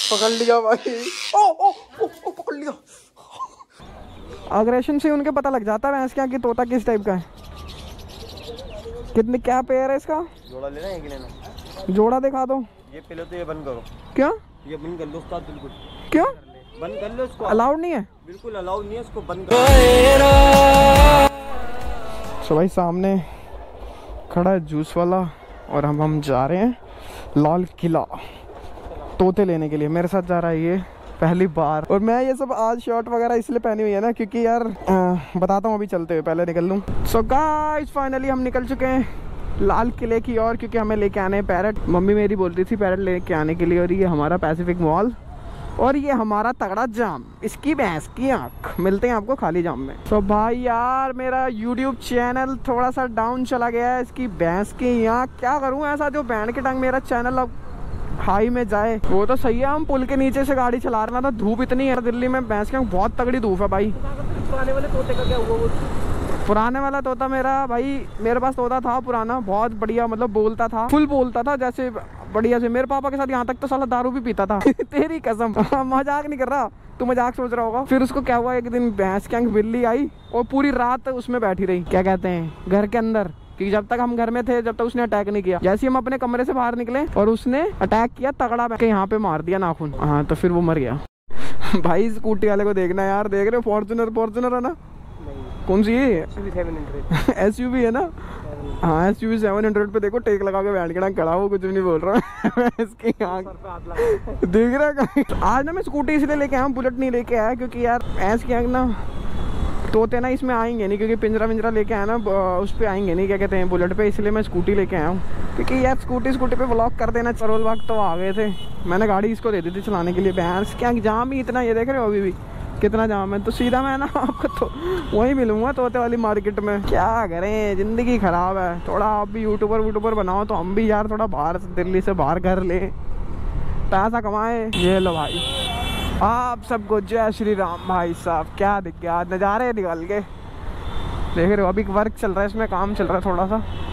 पकड़ लिया भाई। ओ ओ ओ, ओ पकड़ लिया। अग्रेशन से उनके पता लग जाता है भैंस क्या कि तोता किस टाइप का है। कितने क्या पेयर है इसका? जोड़ा लेना है कि लेना? जोड़ा दिखा दो। ये पहले तो ये बंद करो। क्या? ये बंद कर लो उस्ताद, बिल्कुल। क्यों बंद कर लो इसको? अलाउड नहीं है? बिल्कुल अलाउड नहीं है, इसको बंद कर। तो भाई सामने खड़ा है जूस वाला और हम जा रहे हैं लाल किला तोते लेने के लिए। मेरे साथ जा रहा है ये पहली बार। और मैं ये सब आज शर्ट वगैरह इसलिए पहनी हुई है ना क्योंकि यार बताता हूँ अभी चलते हुए, पहले निकल लूँ। सो गाइस फाइनली हम निकल चुके हैं लाल किले की ओर क्योंकि हमें लेके आने हैं पैरट। मम्मी मेरी बोल रही थी पैरट लेके आने के लिए। और ये हमारा पैसिफिक मॉल और ये हमारा तगड़ा जाम, इसकी भैंस की आँख। मिलते हैं आपको खाली जाम में। तो भाई यार मेरा यूट्यूब चैनल थोड़ा सा डाउन चला गया है, इसकी भैंस की आँख। क्या करूँ ऐसा जो बैंड के टंग मेरा चैनल अब हाई में जाए। वो तो सही है, हम पुल के नीचे से गाड़ी चला रहा था, धूप इतनी है दिल्ली में भैंस की आँख बहुत तगड़ी धूप है भाई। पुराने वाले तोते का क्या हुआ? पुराने वाला तोता मेरा भाई, मेरे पास तोता था पुराना, बहुत बढ़िया, मतलब बोलता था, फुल बोलता था जैसे बढ़िया से। मेरे पापा के साथ यहाँ तक तो साला दारू भी पीता था। तेरी कसम, मजाक नहीं कर रहा, तू मजाक सोच रहा होगा। फिर उसको क्या हुआ, एक दिन भैंस की आँख बिल्ली आई और पूरी रात उसमें बैठी रही, क्या कहते हैं घर के अंदर, क्योंकि जब तक हम घर में थे जब तक उसने अटैक नहीं किया। जैसे हम अपने कमरे से बाहर निकले और उसने अटैक किया तगड़ा के यहाँ पे मार दिया नाखून। हाँ तो फिर वो मर गया। भाई स्कूटी वाले को देखना यार, देख रहे हो फॉर्च्यूनर है ना? कौन सी है? SUV है ना? हाँ SUV 700 पे देखो टेक लगा के बैठ के खड़ा, वो कुछ भी नहीं बोल रहा। इसकी आँख देख रहा। आज ना मैं स्कूटी इसलिए लेके आया, बुलेट नहीं लेके आया क्योंकि यार ऐस की आँख ना तोते ना इसमें आएंगे नहीं, क्योंकि पिंजरा लेके आया ना उस पर आएंगे नहीं, क्या कहते हैं बुलेट पे। इसलिए मैं स्कूटी लेके आया हूँ क्योंकि यार स्कूटी पे व्लॉग कर देना। चरोल बाग तो आ गए थे, मैंने गाड़ी इसको दे दी थी चलाने के लिए। भैंस क्या जाम ही इतना, ये देख रहे हो अभी भी कितना जाम है। तो सीधा मैं ना आपको तो वहीं मिलूंगा तोते वाली मार्केट में। क्या करें, ज़िंदगी ख़राब है। थोड़ा आप भी यूट्यूबर बनाओ तो हम भी यार थोड़ा बाहर दिल्ली से बाहर कर ले, पैसा कमाए। ये लो भाई आप सबको जय श्री राम। भाई साहब क्या दिख गया नज़ारे निकल के, देख रहे हो अभी वर्क चल रहा है, इसमें काम चल रहा है थोड़ा सा।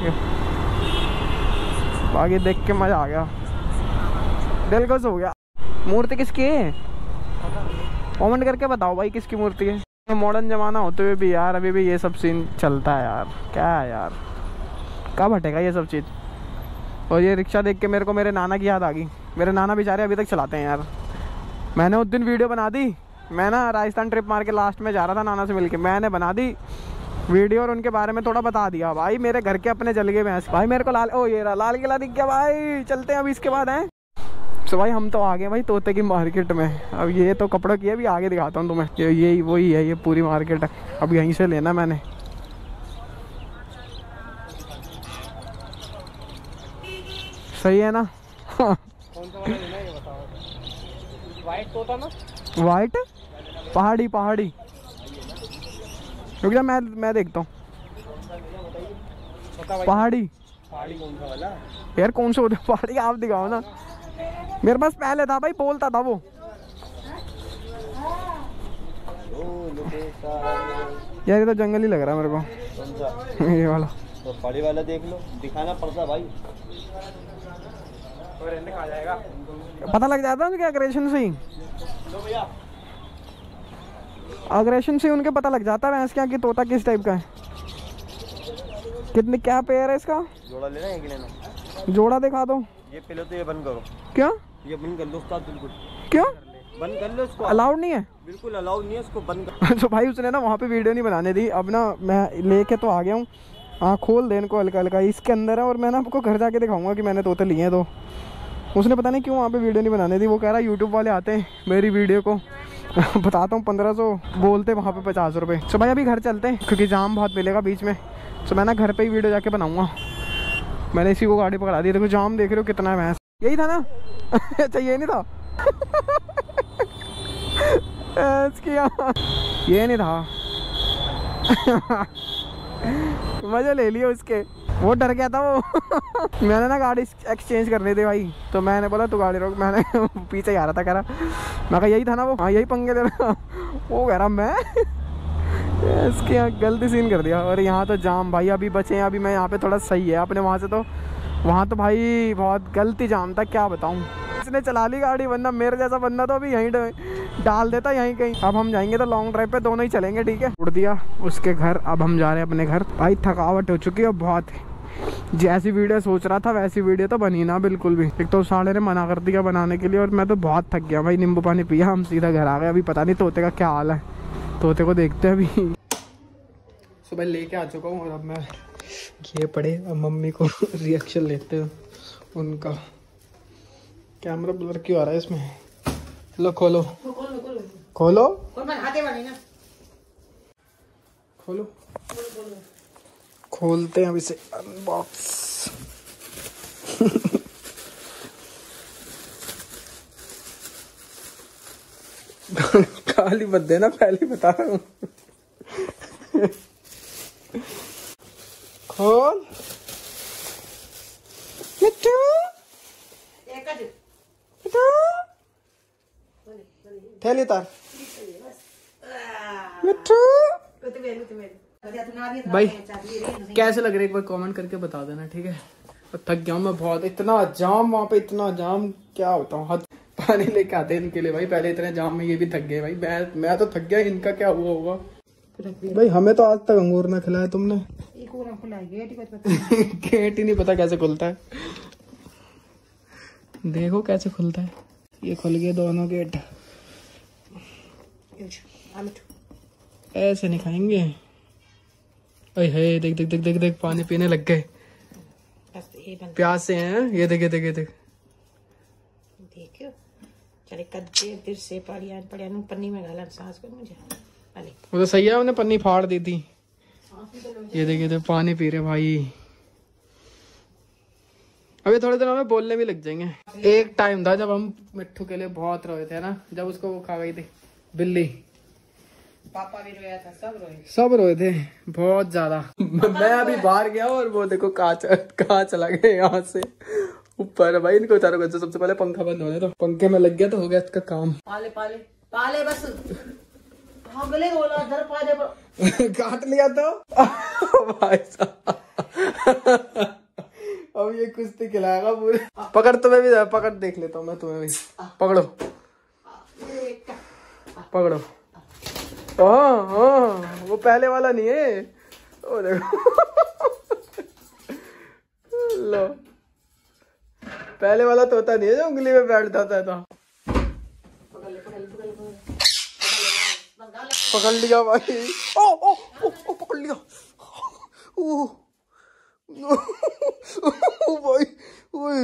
बाकी देख के मज़ा आ गया, दिल खुश हो गया। मूर्ति किसकी है कमेंट करके बताओ भाई किसकी मूर्ति है। मॉडर्न ज़माना होते हुए भी यार अभी भी ये सब सीन चलता है यार। क्या है यार, कब हटेगा ये सब चीज़। और ये रिक्शा देख के मेरे को मेरे नाना की याद आ गई। मेरे नाना बेचारे अभी तक चलाते हैं यार। मैंने उस दिन वीडियो बना दी, मैं ना राजस्थान ट्रिप मार के लास्ट में जा रहा था नाना से मिलके, मैंने बना दी वीडियो और उनके बारे में थोड़ा बता दिया। भाई मेरे घर के अपने जल गए भैंस। भाई मेरे को ये लाल किला दिख गया भाई, चलते हैं अभी इसके बाद हैं। तो भाई हम तो आ गए भाई तोते की मार्केट में। अब ये तो कपड़ों की है, अभी आगे दिखाता हूँ तुम्हें। ये वही है, ये पूरी मार्केट है। अब यहीं से लेना मैंने। सही है ना? कौन सा वाला लेना है ये बताओ। वाइट तोता ना? वाइट पहाड़ी रुक जा, मैं देखता हूँ। पहाड़ी कौन सा वाला यार, कौन सा होता पहाड़ी, आप दिखाओ ना। मेरे पास पहले था भाई, बोलता था वो। यार ये तो जंगल ही लग रहा है मेरे को। कौन सा? ये वाला तो पहाड़ी वाला देख लो, दिखाना पड़ता भाई। आ जाएगा, पता लग जाता है उनके अग्रेशन से ही। अग्रेशन से उनके पता लग जाता है भैंस क्या कि तोता किस टाइप का है। कितने क्या पेयर है इसका? जोड़ा लेना है कि लेना? जोड़ा दिखा दो। ये पहले तो ये बंद करो। क्या? ये बंद कर लो उस्ताद, बिल्कुल। क्यों बंद कर लो इसको? अलाउड नहीं है? बिल्कुल अलाउड नहीं है, इसको बंद कर। तो भाई उसने ना वहाँ पे वीडियो नहीं बनाने दी। अब ना मैं लेके तो आ गया हूँ। हाँ खोल दे इनको हल्का हल्का, इसके अंदर है। और मैं ना आपको घर जाके दिखाऊंगा कि मैंने तोते लिए हैं। तो उसने पता नहीं क्यों वहाँ पे वीडियो नहीं बनाने दी। वो कह रहा यूट्यूब वाले आते हैं मेरी वीडियो को बताता हूँ 1500 बोलते वहाँ पे 50 रुपये। तो भाई अभी घर चलते हैं क्योंकि जाम बहुत मिलेगा बीच में। तो मैं ना घर पे ही वीडियो जाके बनाऊँगा। मैंने इसी को गाड़ी पकड़ा दी। देखो जाम देख रहे हो कितना है भैंस। यही था ना? अच्छा ये नहीं था? ये नहीं था। मजा ले लिया उसके, वो डर गया था वो। मैंने ना गाड़ी एक्सचेंज करनी थी भाई, तो मैंने बोला तू गाड़ी रोक। मैंने पीछे ही आ रहा था, कह रहा मैं कहा यही था ना वो। हाँ यही पंगे दे रहा। वो कह रहा मैं इसके यहाँ गलती सीन कर दिया। और यहाँ तो जाम भाई अभी बचे हैं। अभी मैं यहाँ पे थोड़ा सही है अपने वहाँ से, तो वहाँ तो भाई बहुत गलती जाम था, क्या बताऊँ। इसने चला ली गाड़ी, वरना मेरे जैसा बंदा तो अभी यहीं डाल देता यहीं कहीं। अब हम जाएंगे तो लॉन्ग ड्राइव पे दोनों ही चलेंगे, ठीक है। उड़ दिया उसके घर, अब हम जा रहे हैं अपने घर। भाई थकावट हो चुकी है बहुत, जैसी वीडियो सोच रहा था वैसी वीडियो तो बनी ना बिल्कुल भी। एक तो साले ने मना कर दिया बनाने के लिए, और मैं तो बहुत थक गया भाई। नींबू पानी पिया, हम सीधा घर आ गए। अभी पता नहीं तोते का क्या हाल है, तोते को देखते हैं अभी। सुबह लेके आ चुका हूँ और अब मैं ये पढ़े, अब मम्मी को रिएक्शन लेते हैं उनका। कैमरा ब्लर क्यों आ रहा है इसमें? लो खोलो खोलो खोलो, खोलते हैं अब इसे अनबॉक्स। खाली मत देना, पहले बता रहा हूँ। खोल मिट्टू, थैली तार मिट्टू। भाई कैसे लग रहा है एक बार कमेंट करके बता देना, ठीक है। और थक गया हूँ मैं बहुत, इतना जाम वहाँ पे, इतना जाम क्या होता हूँ। हद पानी लेके आते हैं इनके लिए भाई, पहले इतने जाम में ये भी थक गए भाई। मैं तो थक गया, इनका क्या हुआ होगा भाई। हमें तो आज तक अंगूर ना खिलाया तुमने। गेट ही नहीं पता कैसे खुलता है, देखो कैसे खुलता है। ये खुल गए दोनों गेट, ऐसे नहीं खाएंगे। अरे हे देख देख देख देख देख, पानी पीने लग गए, प्यास से हैं ये। देख देख देख देखो चले कद्दे फिर से पन्नी में गाला सांस कर मुझे। वो तो सही है, उन्हें पन्नी फाड़ दी थी। ये देखिए तो पानी पी रहे भाई। अभी थोड़े दिनों में बोलने भी लग जाएंगे। एक टाइम था जब हम मिट्टू के लिए बहुत रोए थे ना, जब उसको वो खा गई थी बिल्ली। पापा भी रोया था, सब रोए थे बहुत ज्यादा। मैं अभी बाहर गया और वो देखो कहाँ चला गया यहाँ से ऊपर। भाई इनको उतारो, सबसे पहले पंखा बंद होने तो, पंखे में लग गया तो हो गया इसका काम। पाले पाले पाले बस हाँ गले बोला दर पाले काट लिया तो भाई साहब। अब ये कुश्ती खिलाएगा पूरे। पकड़ तुम्हें भी, पकड़ देख लेता हूँ मैं तुम्हें भी। पकड़ो पकड़ो। हाँ वो पहले वाला नहीं है, ओ देखो। लो पहले वाला तोता नहीं है जो उंगली में बैठ जाता था। पकड़ लिया भाई। ओ ओ ओ, ओ पकड़ लिया। ओ भाई ओए।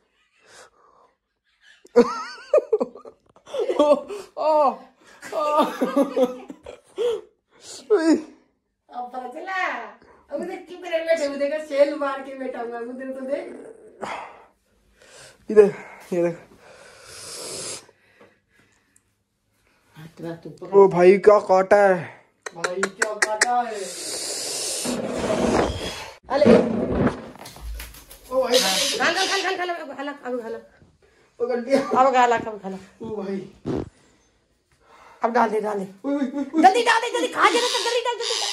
अब पता चला। अब देख कि मेरे बैठे हुए देखा सेल मार के बैठा हुआ उधर तो देख। इधर ये देख। ओ भाई क्या काटा है, भाई क्या काटा है। अरे ओ भाई खाला ओ गंडिया अब गाला कब खाला। ओ भाई अब डाल दे जल्दी डाल दे, जल्दी खा जा तो जल्दी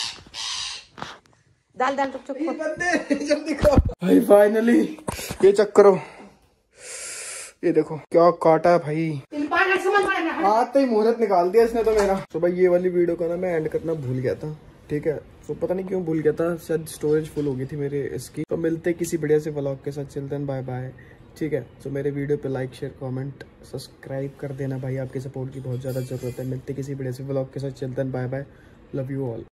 डाल डाल चुप चुप जल्दी खा भाई। फाइनली ये चेक करो, ये देखो क्या काटा है भाई। आते ही मुहूर्त निकाल दिया इसने तो मेरा। तो भाई ये वाली वीडियो का ना मैं एंड करना भूल गया था, ठीक है। तो पता नहीं क्यों भूल गया था, शायद स्टोरेज फुल हो गई थी मेरे इसकी। तो मिलते किसी बढ़िया से व्लॉग के साथ, चलते हैं बाय बाय, ठीक है। तो मेरे वीडियो पे लाइक शेयर कमेंट सब्सक्राइब कर देना भाई, आपके सपोर्ट की बहुत ज़्यादा जरूरत है। मिलते किसी बढ़िया से व्लॉग के साथ, चलते हैं bye bye, love you all.